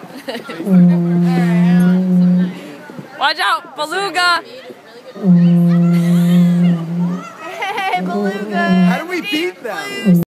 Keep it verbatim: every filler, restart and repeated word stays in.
Watch out, Beluga! Hey, Beluga! How do we beat them?